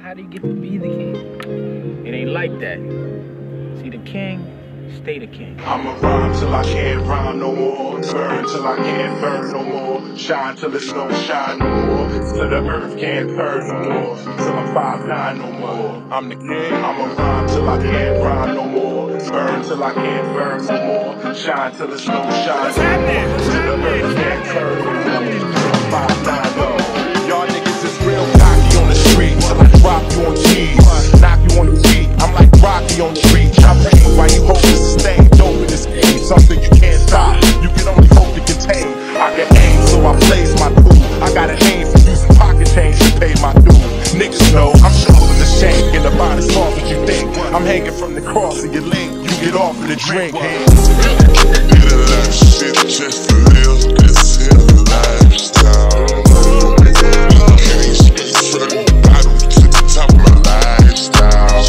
how do you get to be the king? It ain't like that. See, the king, stay the king. I'ma rhyme till I can't rhyme no more. Burn till I can't burn no more. Shine till it don't shine no more. Till the earth can't burn no more. Till I'm 5'9" no more. I'm the king. I'ma rhyme till I can't rhyme no more. Burn till I can't burn no more. Shine till it don't shine no more. Till the earth can't burn no more. Till I'm 5'9" no more. Y'all niggas is real cocky on the street. Till I drop you on cheese, knock you on the feet. I'm like Rocky on the street. I read while you hope to sustain. Dope in this game, something you can't stop. You can only hope to contain. I can aim, so I blaze my tool. I got an aim for using pocket change to pay my due. Niggas know I'm sharp as a shank, and about as soft as you think. I'm hanging from the cross of your link. You get off of the drink. Need a lot of shit just to live this here lifestyle. Can't speak from the bottom to the top of my lifestyle.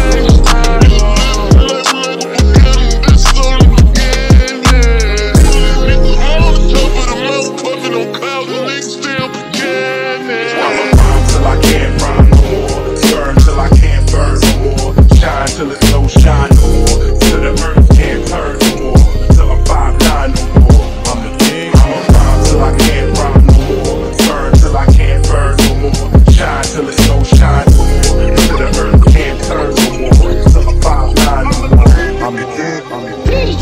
Till it's no shine no more. Till the earth can't turn no more. Till I'm 5'9" no more. I'm the king. I'ma rhyme till I can't rhyme no more. Burn till I can't burn no more. Shine till it's no shine no more. Till the earth can't turn no more. Till I'm 5'9" no more. I'm the king. I'm the king.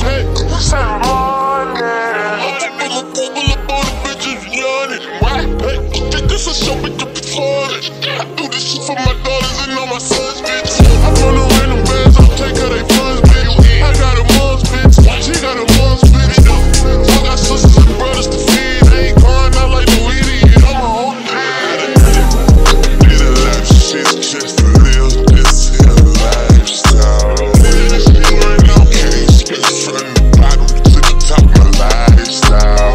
This is so big to be flooded. I do this shit for my daughters and all my sons, bitch. I run around them bands, I'll take her they funds, bitch. I got a mom's bitch, she got a mom's bitch. I got sisters and brothers to feed. They ain't crying out like no idiot. I'm a whole need a lot of shit just to live this here lifestyle. Right now, can't speak from the bottom to the top of my lifestyle.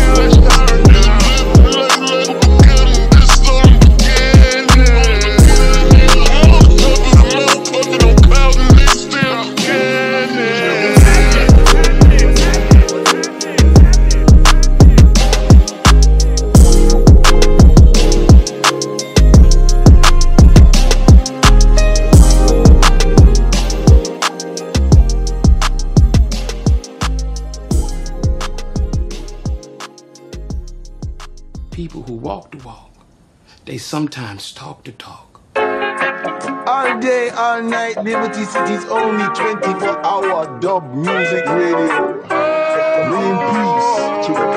People who walk the walk, they sometimes talk the talk. All day, all night, Liberty City's only 24-hour dub music radio. Bringing peace to the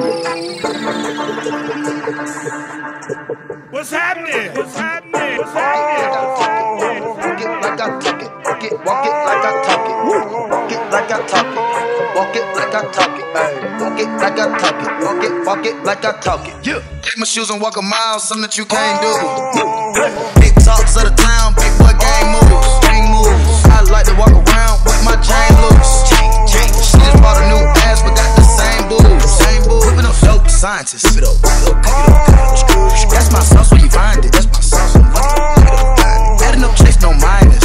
conflict. What's happening? What's happening? What's happening? Walk it like I talk it. Walk it like I talk it. Walk it like I talk it. Walk it like I talk it. Walk it like I talk it. Walk it like I talk it. Yeah. Take my shoes and walk a mile, something that you can't do. Big talks of the town, big boy gang moves. I like to walk around with my chain loose. She just bought a new ass, but got the same boobs. Whipping up dope scientists. That's my sauce when you find it. That's my sauce. Adding up chase, no minus.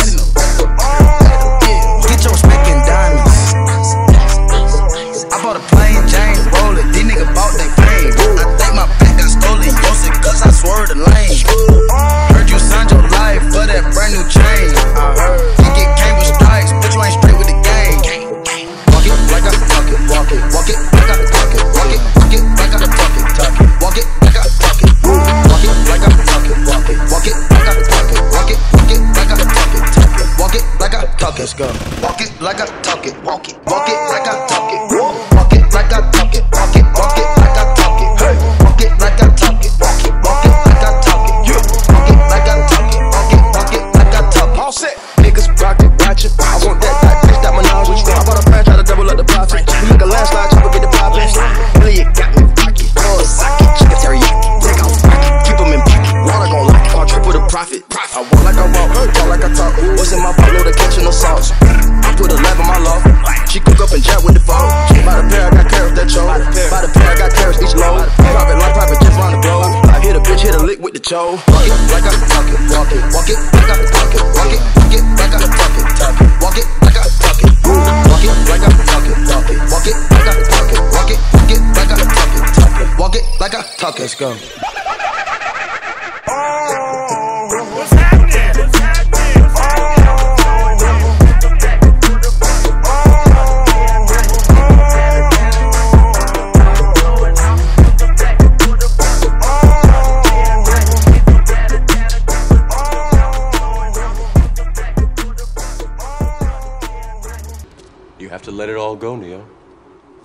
Get your respect in diamonds. I bought a plain Jane, roll it. These niggas bought they fame. I think my back got scoliosis, cause I swerved the lane. Heard you signed your life for that brand new chain. I heard you get Cambridge strikes, but you ain't straight with the game. Walk it like I talk it, walk it, walk it like I talk it, walk it like I talk it, talk it, walk it like I talk it, walk it like I talk it, walk it like I talk it, walk it like I talk it, talk it, walk it like I talk it, let's go. Walk it like I talk it, walk it like I talk it, walk it like I talk it, walk it like I talk it, hey, walk it like I talk it, walk it like I talk it, yeah, walk it like I talk it, walk it like I talk it. All set, niggas rock it, watch it. I want that bitch, that menage. I bought a plan, try to double up the profit. You make a landslide, try to get the poppin'. Really, it got me pocket, oh, socket, chicken teriyaki, take off pocket, keep them in pocket. Water gon' lock it, I'll triple the profit. I walk like I walk, talk like I talk. What's in my bottle, the kitchen, no sauce. I put a lab in my loft. She cook up and jab with the phone. By the pair, I got carrots that choke. By the pair, I got carrots each load. Drop it like private jets round the globe. I hit a bitch, hit a lick with the choke. Walk it like I talk it, walk it like I talk it, walk it like I talk it, talk it, walk it like I talk it, walk it like I talk it, walk it like I talk it, walk it like I talk it, talk it, walk it like I talk it. Let's go. What's happening?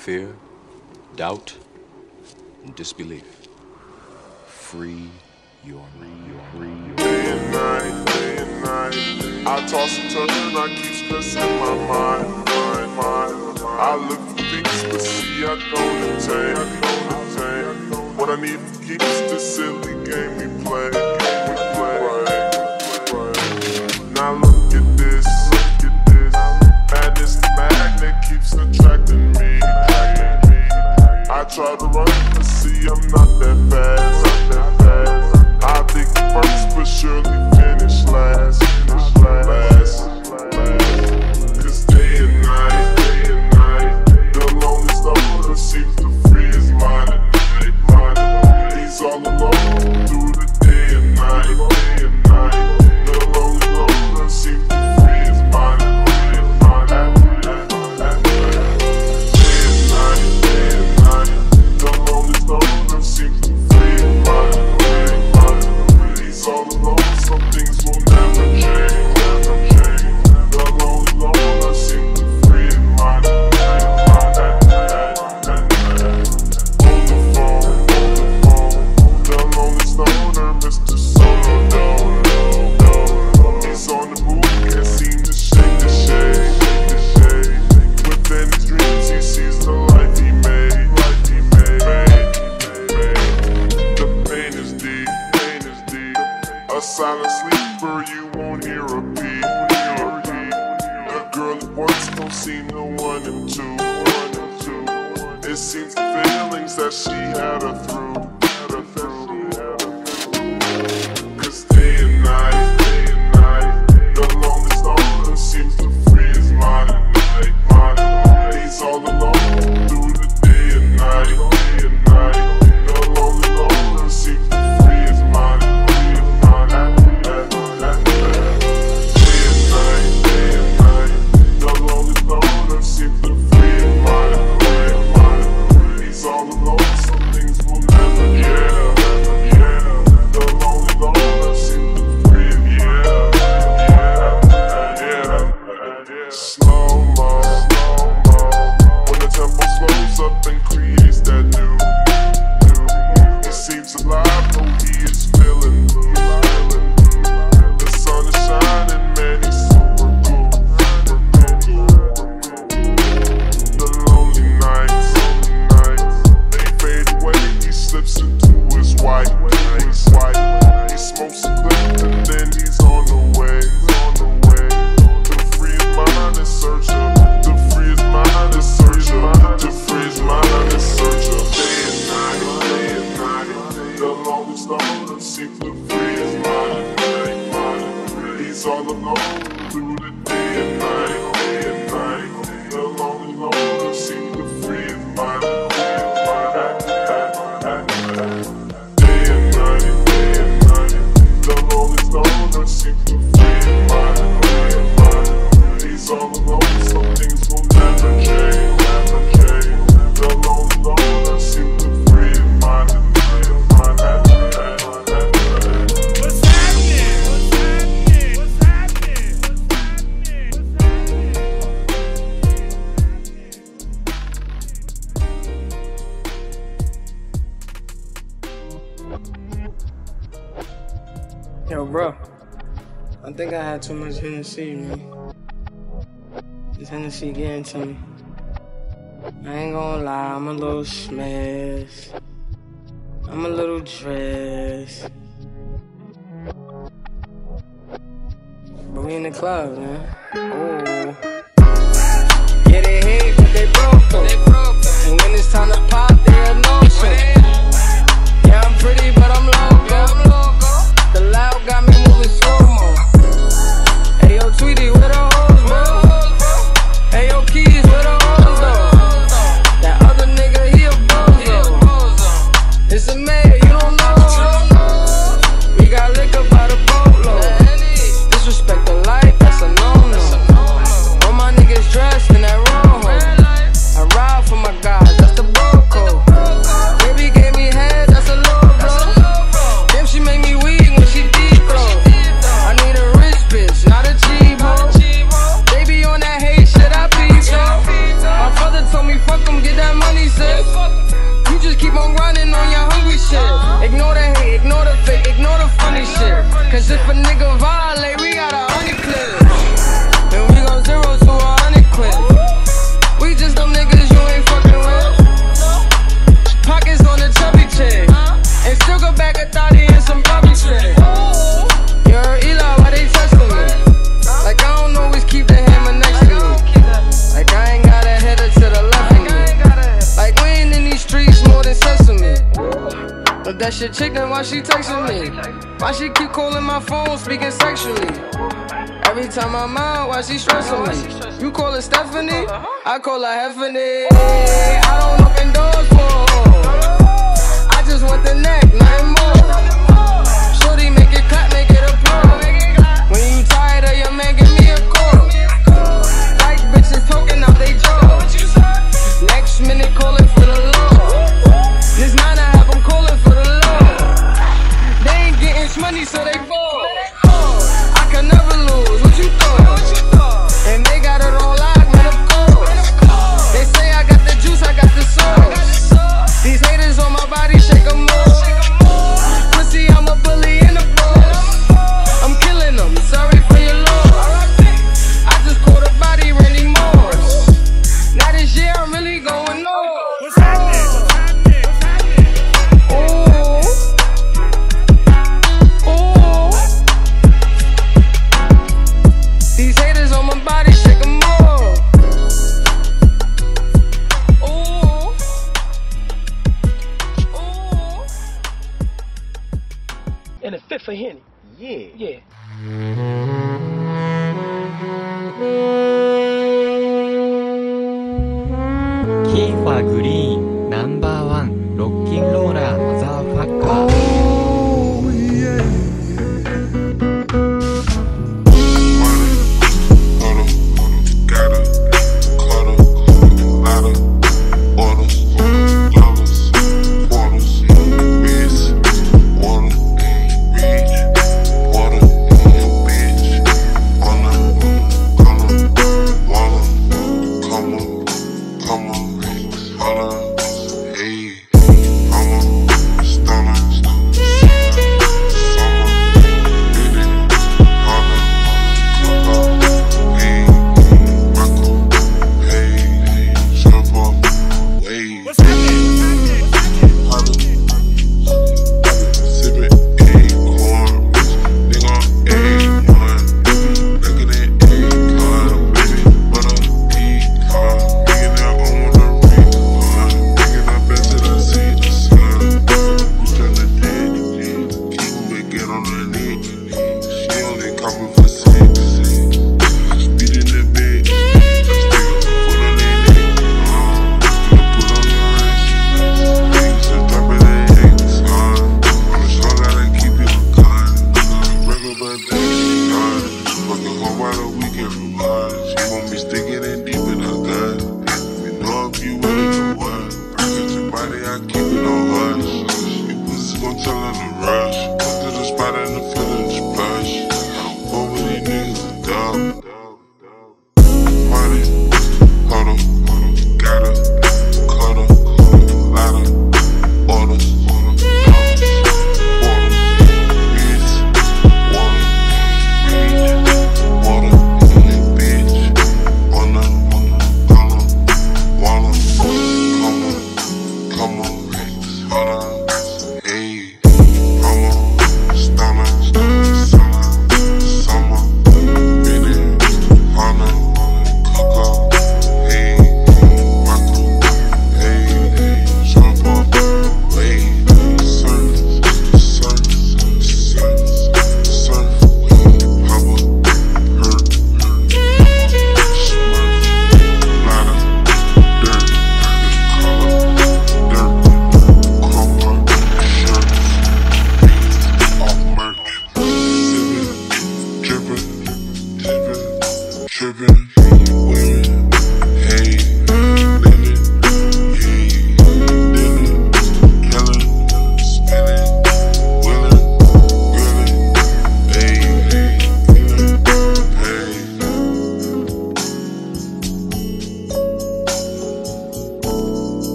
fear, doubt, and disbelief. Free your mind. Day and night, I toss and turn, I keep stressing my mind. I look for things to see, I don't attain. What I need to keep is this silly game we play. Now look at this, madness, the magnet keeps attracting me. I try to run to see I'm not that fast. I'll think first but surely finish last. Cause day and night, the loneliest owner seems to free his mind at night. He's all alone through the day and night. The lonely owner seems to free his mind at night. The loneliest owner seems to free his mind at night. He's all alone, some things will never change. The lonely owner seems to free his mind at night. On the phone, the loneliest owner, Mr. Solo Dog. He's on the move, can't seem to shake the shade. Within his dreams, he sees the life he made. The pain is deep. A silent sleeper, you won't hear a peep. The girl at once don't seem to want him to. It seems the feelings that she had her through. Cause day and night, the loneliest owner seems to free his mind at night. He's all alone through the day and night. The lonely owner seems to free his mind at night. Day and night, the loneliest owner seems to free his mind at night. He's all alone, some things will never change. The lonely owner seems to free his slow-mo. When the tempo slows up and creates that new. He seems alive, though he is feeling blue. The sun is shining, man, he's super cool. The lonely nights, they fade away, he slips into his white. He smokes a clip and then he's on the way. To free his mind and search her. To free his mind and search her. To free his mind and search her. Day and night, the loneliest owner seems to free his mind at night. He's all alone through the day and night. The lonely owner seems to free his mind at night. Day and night, the loneliest owner seems to free his mind at night. He's all alone, some things will never change. The lonely owner seems to free his mind at night. What's happening? Yo, bro, I think I had too much Hennessy, man. This Hennessy getting to me. I ain't gonna lie, I'm a little smashed. I'm a little dressed. But we in the club, man. Oh. Yeah, they hate, but they broke though. And when it's time to pop, they're no shit. Yeah, I'm pretty, but I'm loco. The loud got me moving slow-mo. Hey, yo, Tweety, where the hoes, bro? Hey, yo, Keys, where the hoes, though? That other nigga, he a bozo. It's a mayor, you don't know. We got liquor by the boatload. Disrespect the life, that's a no-no. All my niggas dressed in that rojo. I ride for my if a nigga violate, we got 100 clips. Then we go 0 to 100 quick. We just them niggas you ain't fucking with. Pockets on the chubby chick. And still go back a thotty and some Bobby shit. You heard Eli, why they testing me? Like I don't always keep the hammer next to me. Like I ain't got a header to the left of me. Like we ain't in these streets more than sesame. But that shit chick, then why she texting me? Why she keep calling my phone, speaking sexually? Every time I'm out, why she stressing me? You call her Stephanie, I call her Heffany. I don't open doors for her. I just want the neck, nothing more. Shorty make it clap, make it applaud. When you tired of your man, give me a call. Like bitches poking out they jaws. Next minute calling for the law. This 9 I have them calling for the law. They ain't getting money, so they fall. I can never lose, what you thought? And they got it all locked, man, of course. They say I got the juice, I got the sauce. These haters on my body, shake them off. Pussy, I'm a bully and a boss. I'm killing them, sorry for your loss. I just caught a body, Randy Moss. Now this year I'm really going on. What's happening? Ooh. Ooh. These haters on my body, shake them off. Ooh. Ooh. And a fit for Henny. Yeah. Yeah. Kiefer Green, No.1 ロッキンローラーマザーファッカー。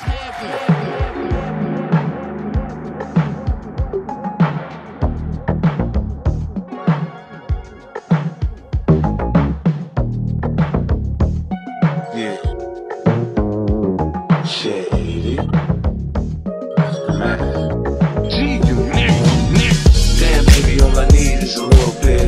Yeah. Shady. Man. Gee, you damn, baby, all I need is a little bit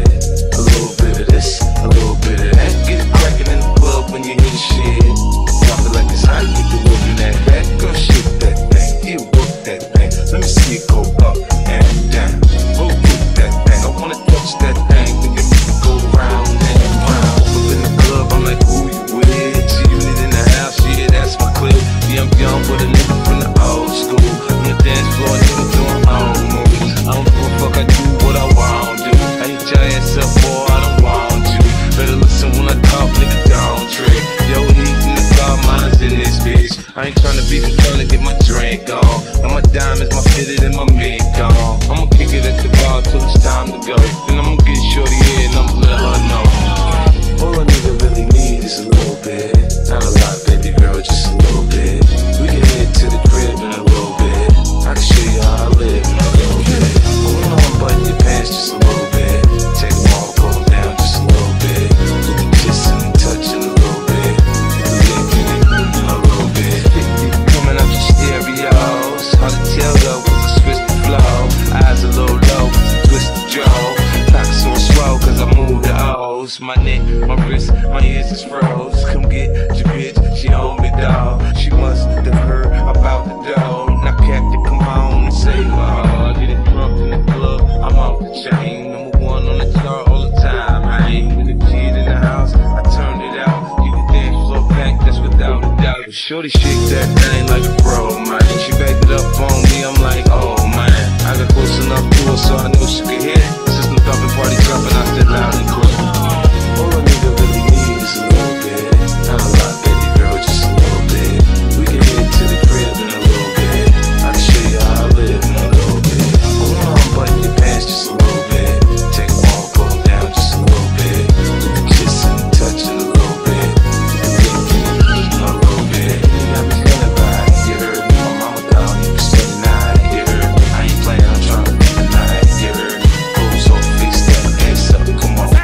of this, a little bit of that. Get it crackin' in the club when you hear the shit. Drop it like it's hot, get the whoopin' that back. Go shit that thing, yeah, work that thing. Let me see it go up and down. Go get that thing, I wanna touch that thing. Then you make it go round and round. Up in the club, I'm like, who you with? G-Unit in the house, yeah, that's my clique. Yeah, I'm young, but a nigga from the old school. On the dance floor, nigga doing old moves. I don't give a fuck, I do what I want to. I hit your ass up, boy, I don't want to. Better listen when I talk, nigga, don't trick. Yo, heat in the car, mine's in this bitch. I ain't tryna beef, I'm tryna get my drink on. And my diamonds, my fitted, and my mink on. I'ma kick it at the bar till it's time to go. Then I'ma get shorty here and I'ma let her know. All a nigga really need is a little bit. Not a lot, baby girl, just a little bit. We can head to the crib in a little bit. I can show you how I live in a little bit. But when I'm button your pants just a little bit. Take them all, pull them down just a little bit. Do the kissing and touching a little bit. Do the licking it a little bit. Coming out your stereos. Hard to tell though, cause I switched the flow. Eyes a little low, cause I twist the jaw. Pockets on swell, cause I move the O's. My neck, my wrist, my ears is froze. Come get your bitch, she on me, dawg. She must have heard about the dough. Now Captain, come on and save my heart. Getting drunk in the club, I'm off the chain. Number one on the chart all the time. I ain't with a kid in the house, I turned it out. You can dance floor back, that's without a doubt. Shorty shake that thing like a pro, man. She backed it up on me, I'm like, oh man. I got close enough to her so I knew she could hear it. System thumping, party jumping, I said loud and clear. All a nigga really need is a little bit. Not a lot, baby girl, just a little bit. We can head to the crib in a little bit. I can show you how I live in a little bit. But when I'm button your pants just a little bit. Take them all, pull them down just a little bit. Do the kissing and touching a little bit. Do the licking a little bit. You got me feeling right, you heard me. My mama dog, you can spend the night, you heard me. I ain't playing, I'm trying to be the night, you heard me. Clothes off, face down, ass up, come on.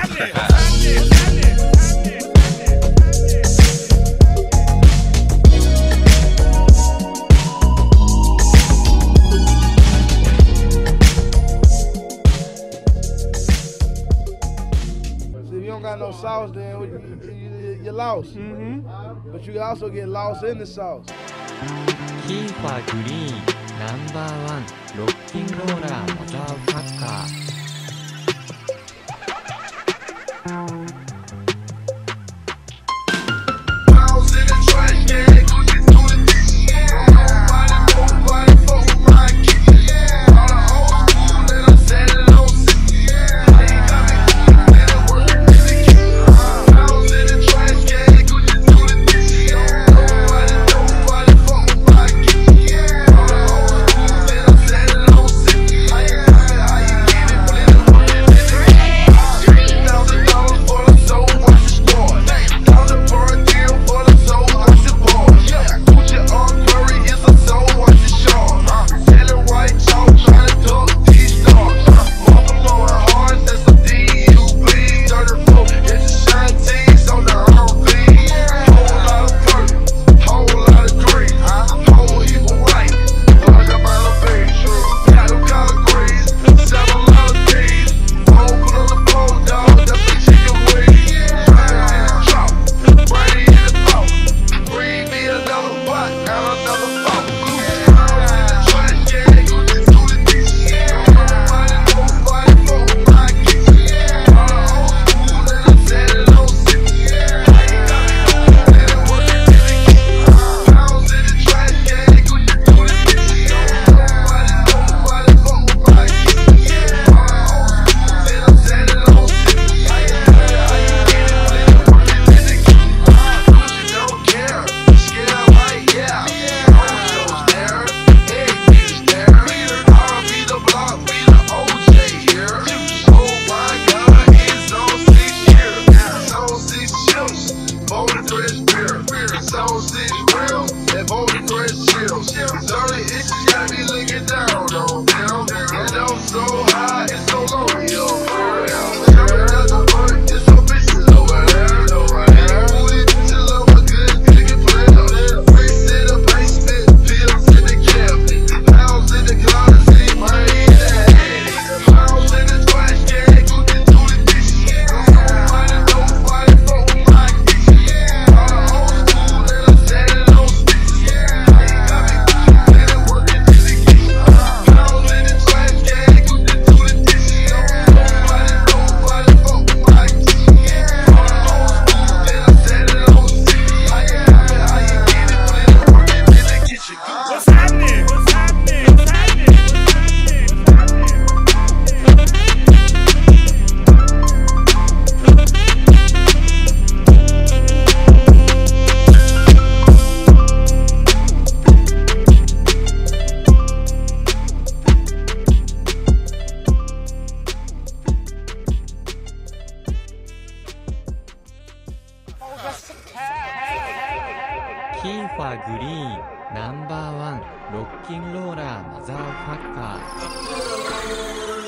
Got no sauce, then you're lost. But you can also get lost in the sauce. キーファーグリーンナンバーワンロッキンローラーマザーファッカー $3,000 ナンバーワンロッキンローラーマザーファッカー。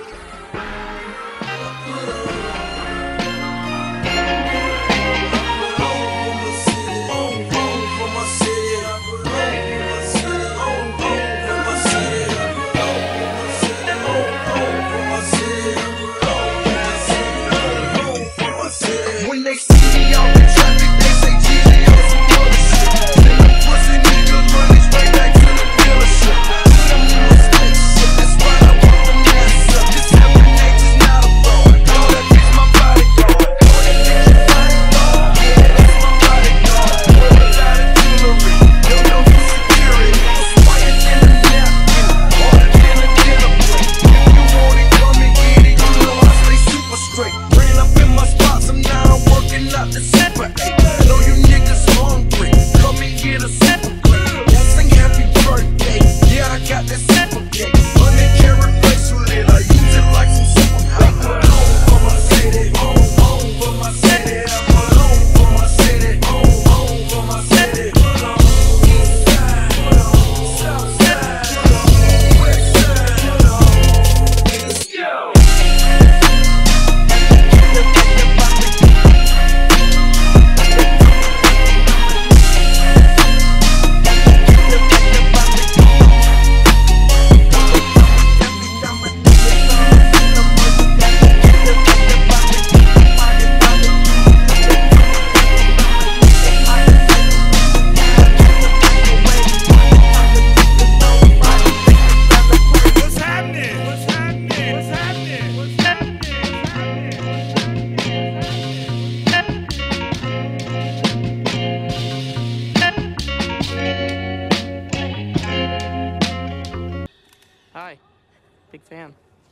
Hi. Big fan.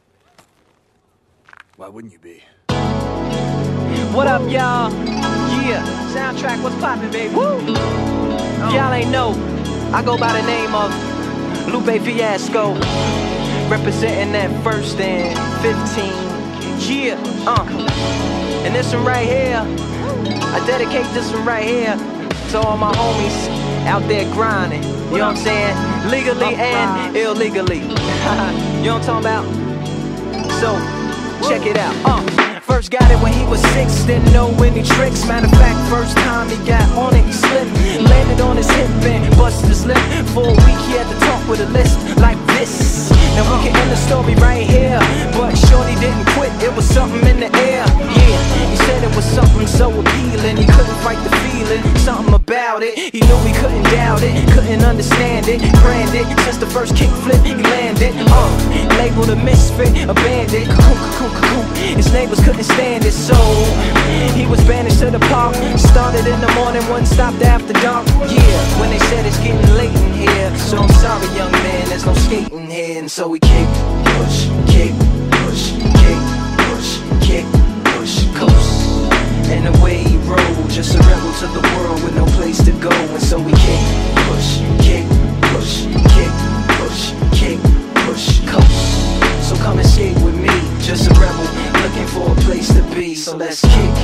Why wouldn't you be? What up, y'all? Yeah, soundtrack, what's poppin', baby? Woo! Y'all ain't know, I go by the name of Lupe Fiasco, representing that first and 15. Yeah, and this one right here, I dedicate this one right here to all my homies out there grinding. You know what I'm saying? Legally and illegally. You know what I'm talking about? So, check it out. First got it when he was 6, didn't know any tricks. Matter of fact, first time he got on it, he slipped. Landed on his hip and busted his lip. For a week he had to talk with a list like this. Now we can end the story right here, but shorty didn't quit, it was something in the air. Yeah, he said it was something so appealing, he couldn't fight the feeling, something about it. He knew he couldn't doubt it, couldn't understand it. Branded, since the first kickflip he landed. Labeled a misfit, a bandit. His neighbors couldn't stand it, so he was banished to the park. Started in the morning, one stopped after dark. Yeah, when they said it's getting late in here, so I'm sorry young man, there's no skating here. And so we kick, push, kick, push, kick, push, kick, push, coast. And away he rolled, just a rebel to the world with no place to go. And so we kick, push, kick, push, kick, push, kick, push, coast. So come and skate with me, just a rebel looking for a place to be. So let's kick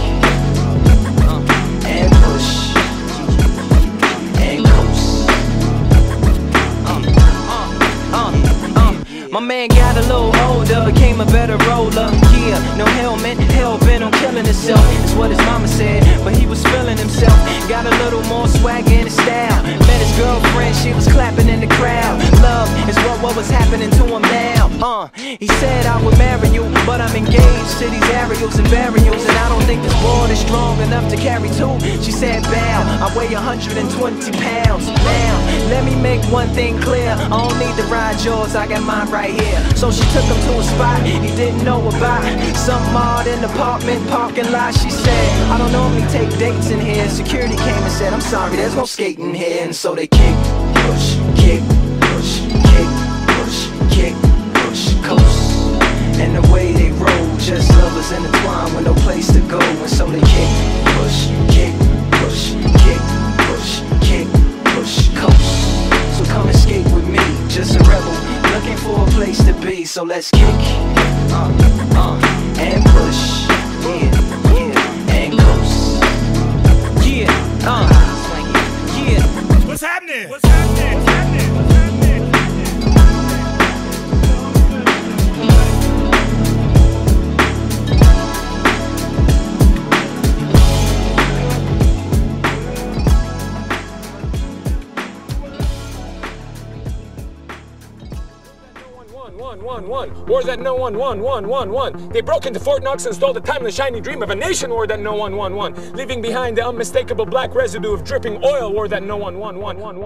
and push and coast. My man got a little older, became a better roller. Yeah, no helmet, hell-bent on killing himself. That's what his mama said, but he was feeling himself. Got a little more swag in his style. Met his girlfriend, she was clapping in the crowd. Love is what was happening to him now. He said I would marry you, but I'm engaged to these aerials and burials, and I don't think this board is strong enough to carry two. She said bow, I weigh 120 pounds. Now, let me make one thing clear, I don't need to ride yours, I got mine right here. So she took him to a spot he didn't know about, some odd in the apartment parking lot. She said, I don't normally take dates in here. Security came and said, I'm sorry, there's no skating here. And so they kick, push, kick, push, kick, push, kick, push, coast. And the way they roll, just lovers intertwined with no place to go. And so they kick, push, kick, push, kick, push, kick, push, coast. So come and skate with me, just a rebel looking for a place to be. So let's kick and push, yeah, and coast. Yeah, yeah. What's happening? happening? What's happening? What's happening? What's happening? Wars that no one won. They broke into Fort Knox and stole the timeless shiny dream of a nation war that no one won. Leaving behind the unmistakable black residue of dripping oil war that no one won.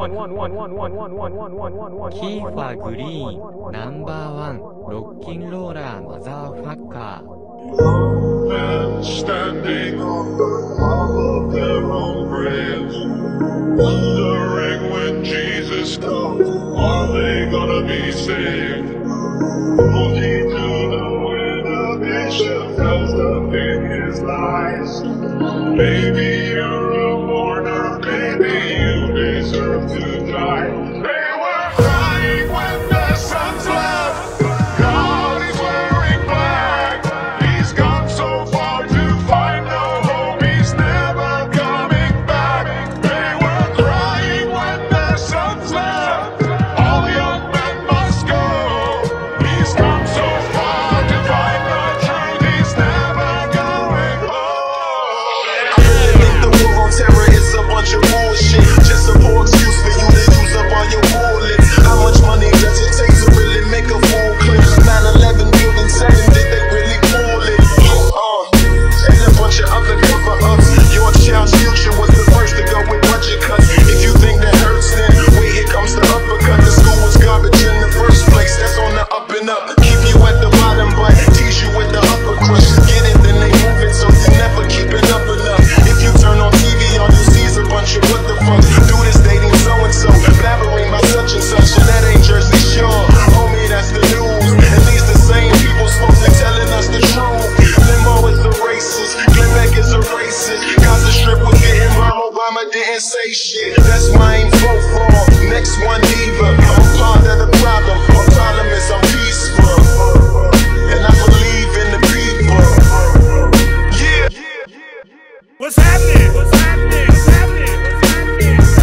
Kifa Green, #1 ロッキンローラーマザーファッカー。 Men standing on the top of their own graves, wondering when Jesus comes, are they gonna be saved? Looking to the way the bishop tells up in his lies. Maybe you're a mourner, maybe you deserve to die. They were crying when the sun's left. God is wearing black. He's gone so far to find no hope. He's never coming back. They were crying when the sun's left. All young men must go. He's come so far to find the truth. He's never going home. I really think the war on terror is a bunch of bullshit. Just a poor excuse for you to use up all your bullets. How much money does it take to really make a full clip? 9/11 building 7, did they really pull it? And a bunch of other cover-ups. Your child's future was the first to go with budget cuts. If you think that hurts, then wait, here comes the uppercut. The school was garbage in the first place. That's on the up and up. Keep you at the bottom, but tease you with the upper crust. Get it, then they move it, so you never keep it up enough. If you turn on TV, all you see is a bunch of what the fuck. Do this dating so-and-so, blabbering about such and such, and that ain't Jersey Shore. Homie, that's the news. And these the same people supposed to telling us the truth. Limo is a racist, Glenbeck is a racist. Gaza Strip was getting burned, Obama didn't say shit. That's why I ain't vote for next one either. I'm a part of the problem. My problem is I'm peaceful, and I believe in the people. Yeah. What's happening? What's happening? What's happening? What's happening? What's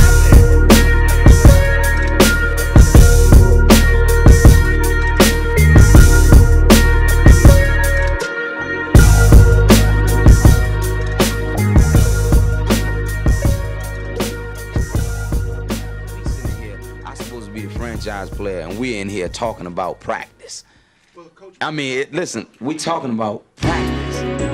I'm supposed to be the franchise player, and we're in here talking about practice. I mean, listen, we talking about practice.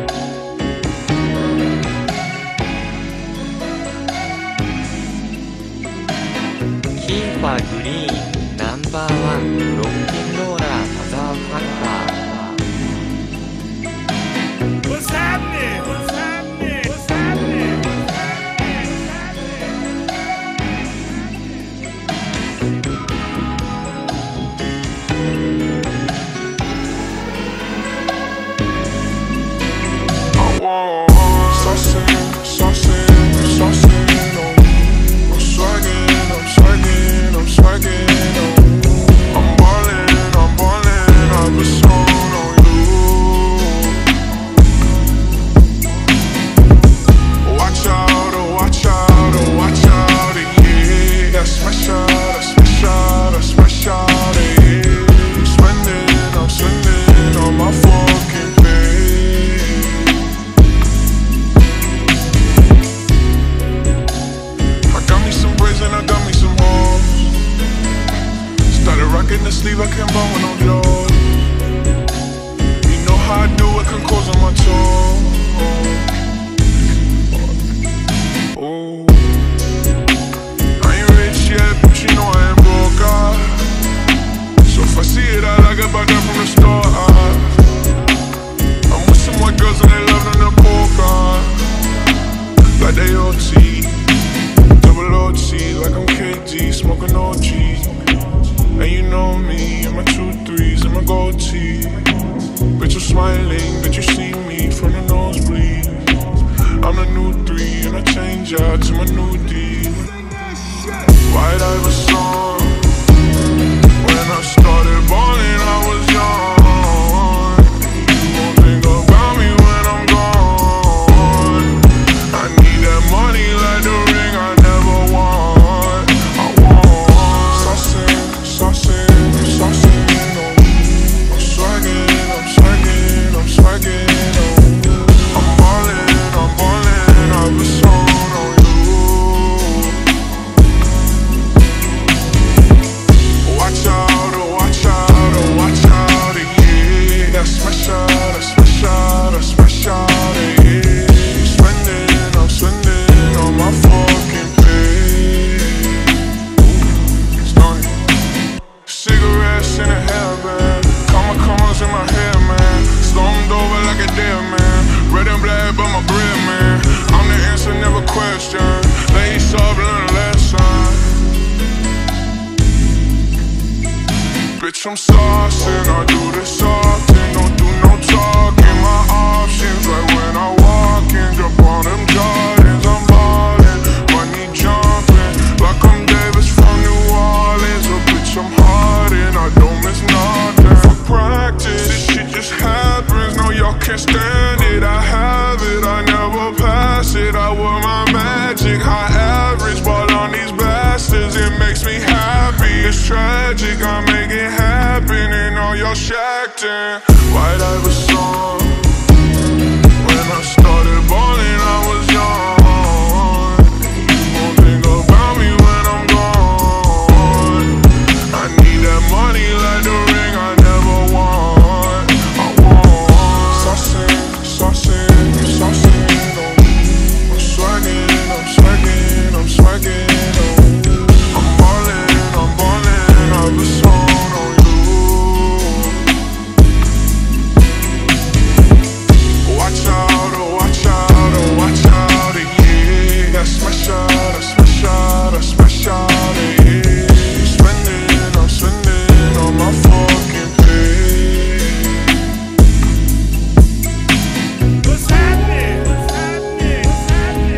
Kifa Green, #1 ロッキンローラーマザーファッカー。 What's happening? What's happening? What's happening? I'm swagging, I'm ballin', I've been sold on you. Watch out, oh watch out, oh watch out, yeah. I smash out, I smash out, I smash out, yeah. I'm spending on my fucking pay. I got me some braids and I got me some hoes. Started rocking the sleeve, I can't buy with no jaws. You know how I do it, can cause on my toes. Oh, I ain't rich yet, but you know I ain't broke, so if I see it, I like it back there from the store. I'm with some white girls and they love them to polka. Like they OT, double OT, like I'm KG, smoking OG. And you know me, and my 2-3s and my gold tee. Bitch, you're smiling, bitch, you see me from the nosebleed. I'm the new 3, and I change out to my new D. White Iver song. When I started balling, I was young. You won't think about me when I'm gone. I need that money like the ring I never won. I want bitch, I'm saucing. I do this often, don't do no talking. My options right when I walk in. Jump on them Jordans, I'm ballin'. Money jumping like I'm Davis from New Orleans. Oh bitch, I'm hard and I don't miss nothing. For practice, this shit just happens. No, y'all can't stand it. I have it, I never pass it. I wear my magic, high average. But on these bastards, it makes me happy. It's tragic, I make it happen. And all y'all shacked in White Iver song. When I started ballin', I was young. Won't think about me when I'm gone. I need that money like the ring I never won. I want saucing, saucing, saucing. I'm swaggin', I'm swaggin', I'm swaggin'. I'm ballin', I've been sewn on you. Watch out, oh watch out, oh watch out, yeah. I smash out, I smash out, I smash out, yeah. I'm spending on my fucking pay. What's happening? What's happening? What's happening?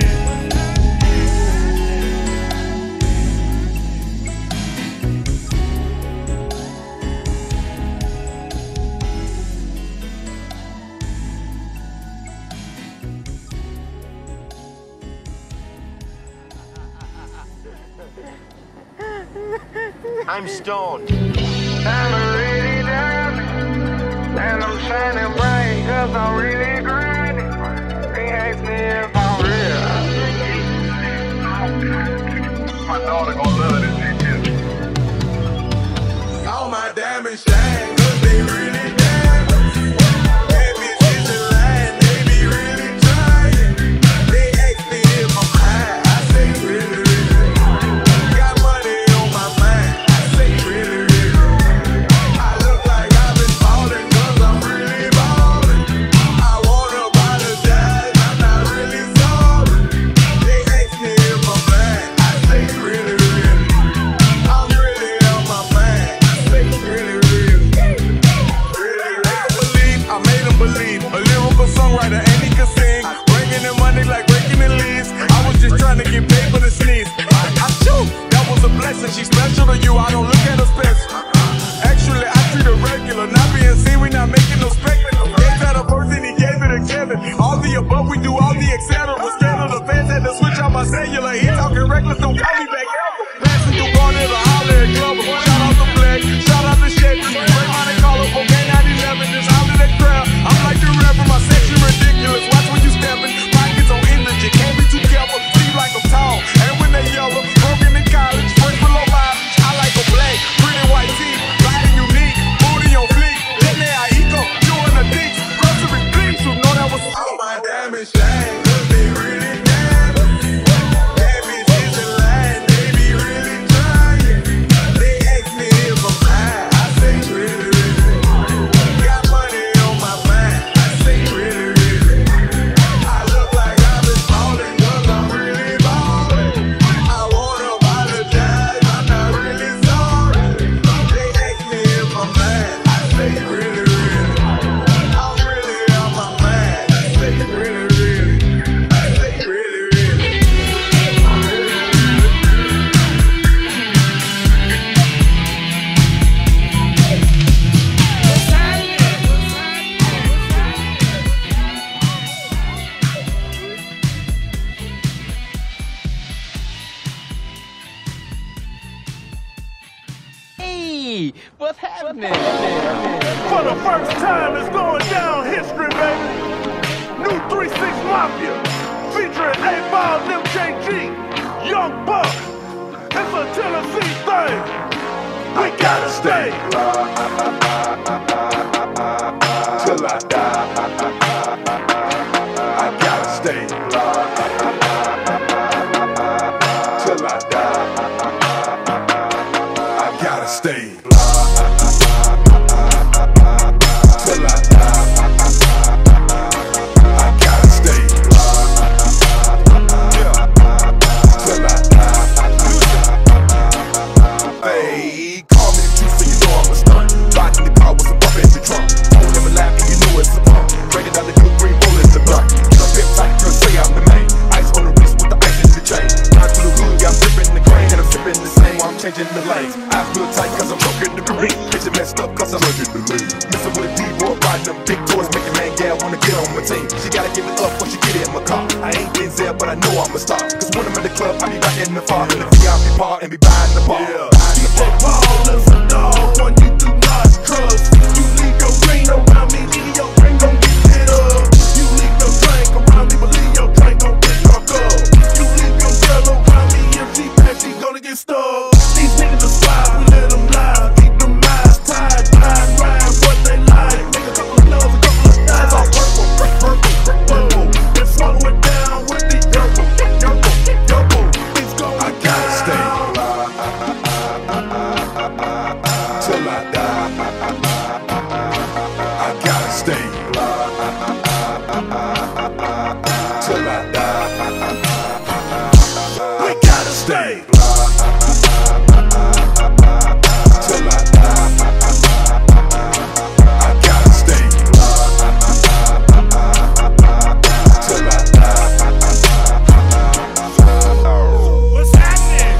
I'm stoned. I'm really down, and I'm shining bright, cause I'm really grinding. They ask me if I'm real. My daughter gon' love this shit. All my diamonds shine, cause they really diamonds. Bad bitches in line, they be really trying. They ask me if I'm high, I say really, really. Got money on my mind, I say really, really. I look like I've been ballin', cause I'm really ballin'. I wanna apologize, I'm not really sorry. They ask me if I'm blind, I say really, really. I'm really on my mind, I say really, really. I made him believe, a lyrical songwriter and he could sing. Bringing in money like raking in leaves. I was just trying to get paid for the sneeze. I shoot, that was a blessing. She's special to you, I don't look at her special. Actually, I treat her regular. Not being seen, we not making no spectacle. Gave that a person, he gave it to Kevin. All the above, we do all the etc. Scared of the fans, had to switch out my cellular. He talking reckless, don't call me back ever. Passing through Garnet, a holler at Glover. Shout out to Black, shout out to Chevy. Break money, call up, okay, 911, just holler at crowd. I'm like the rapper, my section ridiculous. Watch when you steppin', pockets on indigent. Can't be too careful, see like I'm tall. And when they yellow, broken in college, first below mileage. I like a black, pretty white tee, body unique, booty on fleek. Then they are eco, doing the deets, grocery please. You know that was all my diamonds shine, cause they really diamonds. Bad bitches in line, they be really trying. They ask me if I'm high, I say really, really. Got money on my mind, I say really, really. I look like I've been ballin', cause I'm really ballin'. I wanna apologize, I'm not really sorry. They ask me if I'm mad, I say really, really. I'm really on my mind, I say really, really. I say really, really. Hey, what's happening? For the first time, it's going down history, baby. New 3-6 Mafia, featuring A-Ball and MJG, Young Buck. It's a Tennessee thing. We gotta stay. Till I die, I gotta stay. Till I die, I gotta stay. Till I die, I gotta stay. Yeah. Till I die. Hey, call me if you see know I'm a stunt. Riding the car with some pump in the trunk. On them laughing, you know it's a pump. Breaking down the good green bullets a blunt. Get up here tight, girl, say I'm the main. Ice on the wrist with the ice in the chain. Ride through the hood, yeah, I'm dripping the grain. And I'm sipping the same while I'm changing the lanes. Eyes real tight cause I'm broken the green. Bitch, messed up cause I'm under the lean. Messing with a D-boy, riding them big toys. Making man gal wanna get on my team. She gotta give it up when she get in my car. I ain't Denzel, but I know I'm a star. Cause when I'm in the club, I be rocking the bar. In the VIP bar and be buying the bar. DJ Paul is a dog when you do not trust. You leave your green around me, leave your green gon' get lit up. You leave your drink around me, but leave your drink gon' get drunk up. You leave your girl around me, if she pass, she gonna get stuck. These niggas are slide, we let them lie. Keep them eyes tied, ride what they like. Make a couple of loves, a couple of styles. All purple, and swallow it down with the yerbo. It's going I gotta stay till I die. I gotta stay till I die. We gotta stay till I die. I gotta stay till I die. What's happening?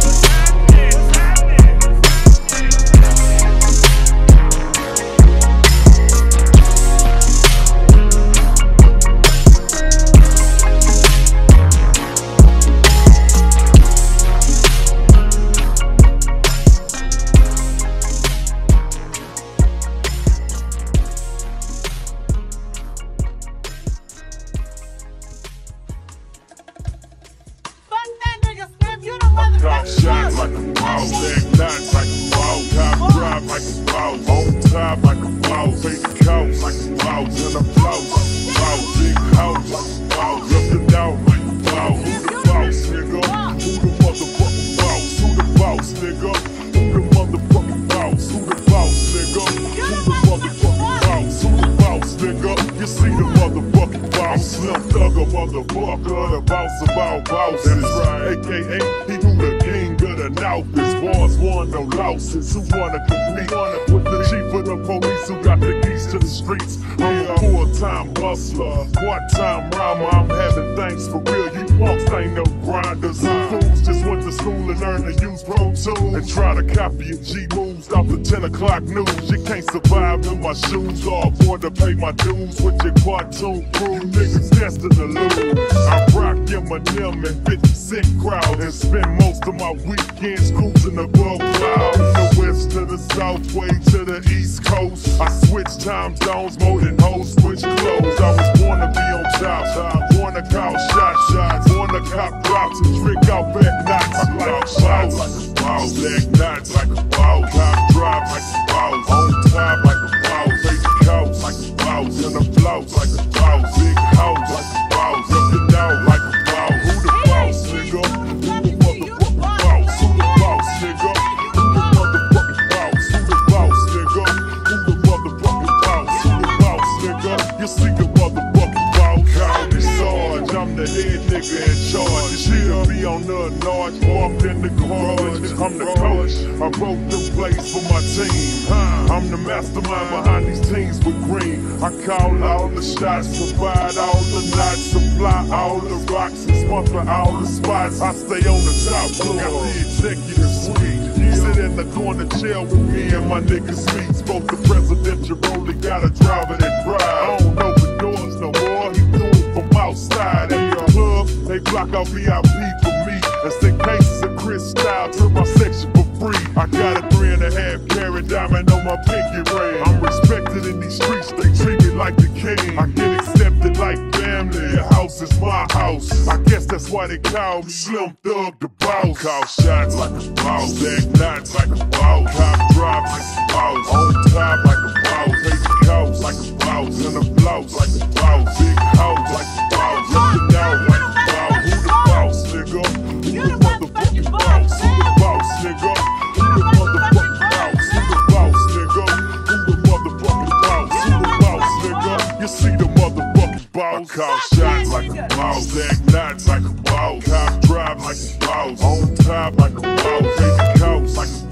Shot like a ball, leg nuts like a ball, top drive like a ball, on top like a ball, take the couch like a ball, in a ball, big house like a ball, up and down like a ball. Who the boss, nigga? Who the motherfucking boss? Who the boss, nigga? Who the motherfucking boss? Who the boss, nigga? Who the motherfucking boss? Who the boss, nigga? You see the motherfucking boss? Slim Thugger, motherfucker, the boss of all bosses. That's right, AKA he who the king of the North. His boys won no losses. Who wanna compete with the chief of the police who got the keys to the streets? I'm a full-time hustler, part-time rhymer. I'm having things for real. You punks ain't no grinders. Fools just went to school and learned to use Pro Tools and try to copy a G moves off the 10 o'clock news. You can't survive in my shoes or afford to pay my dues with your cartoon crew. Niggas destined to lose. I rock Eminem and 50 Cent crowd and spend most of my weekends cruising above cloud. From the west to the south, way to the east coast. I switch time zones more than hoes switch clothes. I was born to be on top, born to call shots, born to cop drops and trick out back knots. I like shots like a ball, leg knots like a ball, top drive like a ball, on top like a ball, take the couch like a ball, in a blouse like a ball, big house like a ball, up and down like a ball. Who the boss, nigga? Who the motherfucking boss? Who the boss, nigga? Who the motherfucking boss? Who the boss, nigga? Who the motherfucking boss? Who the boss, nigga? You see the motherfucking boss? Call me Sarge, I'm the head nigga in charge. She'll be on the large, walked in the garage. I'm the coach, I wrote the plays for my team. I'm the mastermind behind these teams with green. I call all the shots, provide all the knots, supply all the rocks, and sponsor all the spots. I stay on the top floor, got the executive suite. Sit in the corner chair with me and my niggas meet. Spoke the presidential role, he got a driver that drive. I don't open doors no more, he do it from outside. At the club, they block out VIP for me and send cases of Cristal to my section for free. I got a 3.5 carat diamond on my pinky ring. I'm respected in these streets, they treat me like the king. I get accepted like family, your house is my house. I guess that's why they call me Slim Thug the boss. Call shots like a boss, leg knots like a boss, top drop like a boss, on top like a boss, take the couch like a boss, in a blouse like a boss, big house like a boss, up and down like a boss. Who the boss, nigga? Who the motherfucking boss? Who the boss, nigga? Who the motherfucking boss? Who the boss, nigga? Who the motherfucking boss? Who the boss, nigga? You see the motherfucking boss? I call shots like a boss, leg knots like a boss, top drive like a boss, on top like a boss, take the couch like a boss,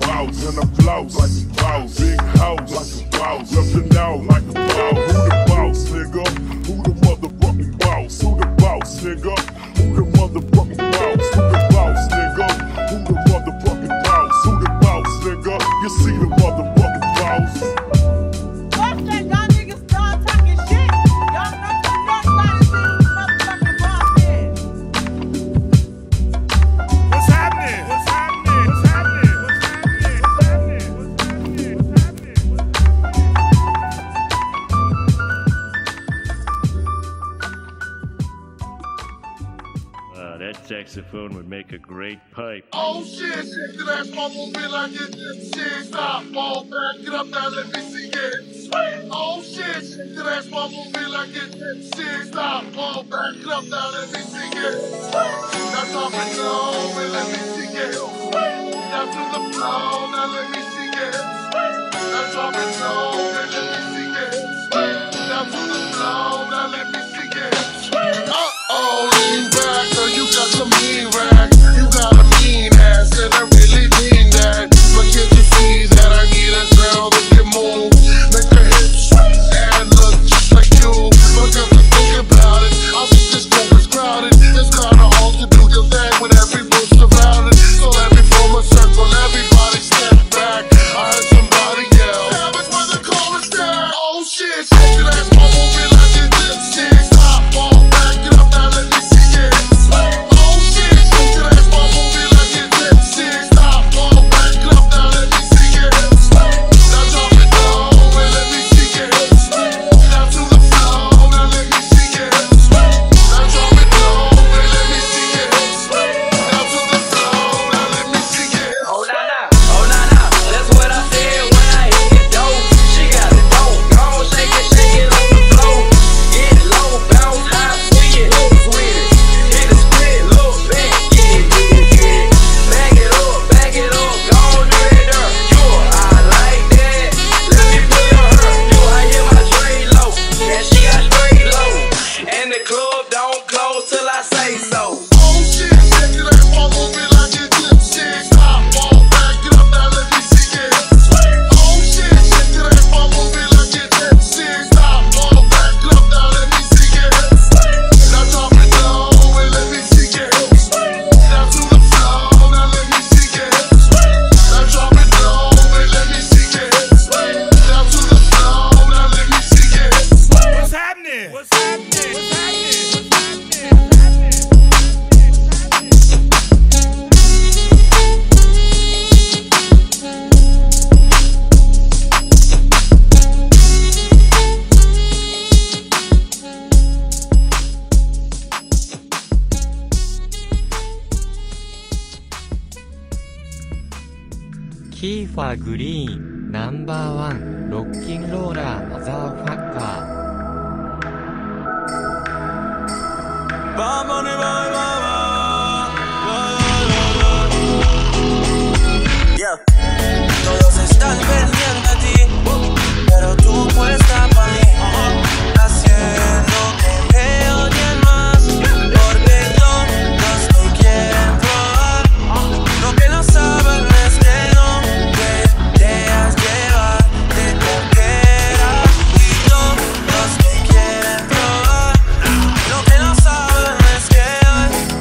when I floss like a boss. Big house like a boss. Reppin' out like a boss. Who the boss, nigga? Who the motherfucking boss? Who the boss, nigga? Who the motherfucking boss? Who the boss, nigga? Who the motherfucking boss? Who the boss, nigga? You see the motherfucking boss? That saxophone would make a great pipe. Oh shit, shake that ass, my movie like it's shit. Stop, fall back, get up now, let me see it. Sweet. Oh shit, shake that ass, my movie like it's shit. Stop, fall back, get up now, let me see it. Sweet. Now drop it low and let me see it. Sweet. Now to the floor, now let me see it. Sweet. Now drop it low and let me see it. Sweet. Now to the floor, now let me see it. Sweet. Uh-oh, lean back, so you got some mean rack. You got a mean ass, and I really mean that. But can't you see that I need a girl that can move? Make her hips and look just like you. But got to think about it, I think this club is crowded. It's kinda hard to do your thing when every bush surrounded. So let me form a circle, everybody step back. I heard somebody yell, damn it when the chorus down. Oh shit, shake that ass, my movie like it did shit. Stop, fall back, get up now, let me see it. Oh shit, shake that ass, my movie like it did shit. Stop, fall back, get up now, let me see it. Now drop it low and let me see it. Now to the floor, now let me see it. Now drop it low and let me see it. Now to the floor, now let me see it. Oh nah nah, that's what I said when I hit it dope. She got it dope, gon' shake it on the floor. Get it low, bounce high, swing it, with it. Hit a split, look back, get it. Back it up, gon' do it there. You I like that, let me put on her. You I hear my tray low, and she got straight low. And the club don't close till I say so. Oh shit, shake that ass, my movie like it did shit. Stop, fall back, get up now, let me see it. Oh shit, shake that ass, my movie like it did shit. Stop, fall back, get up now, let me see it. Now drop it low and let me see it. Now to the floor, now let me see it. Now drop it low and let me see it. Now to the floor, now let me see it. What's happening? What's happening? What's happening? キーファーグリーンナンバーワンロッキンローラーマザーファッカー。 Yeah. Todos están pendientes a ti, pero tú puesta pa' mí, haciendo que me odien más, porque todos te quieren probar. Lo que no saben es que no te dejas llevar de cualquiera, y todos te quieren probar. Lo que no saben es que hoy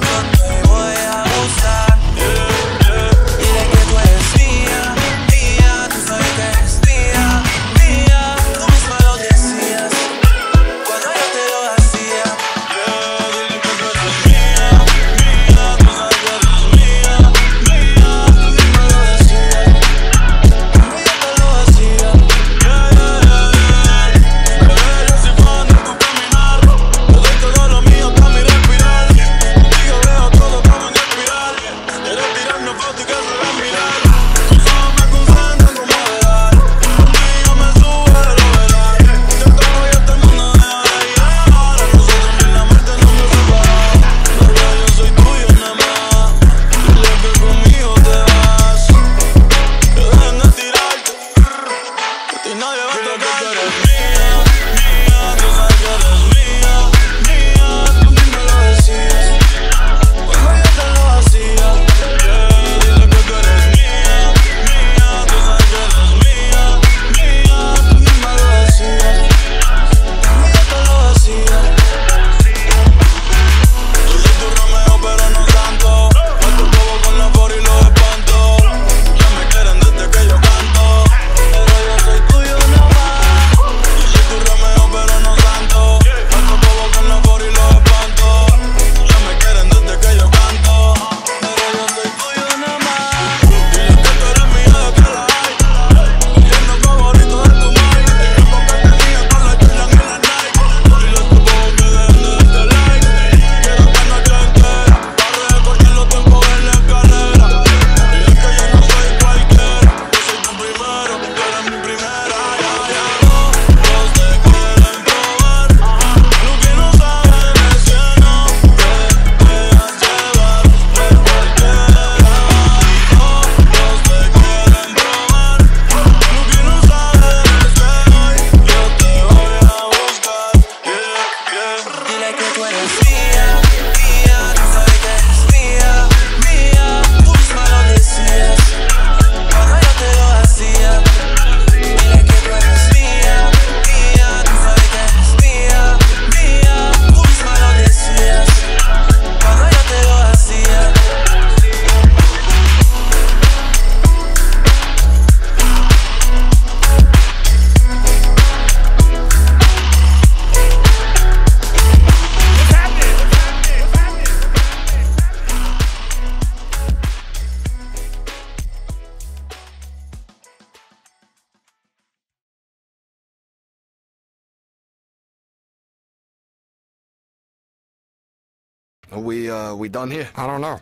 Are we done here? I don't know.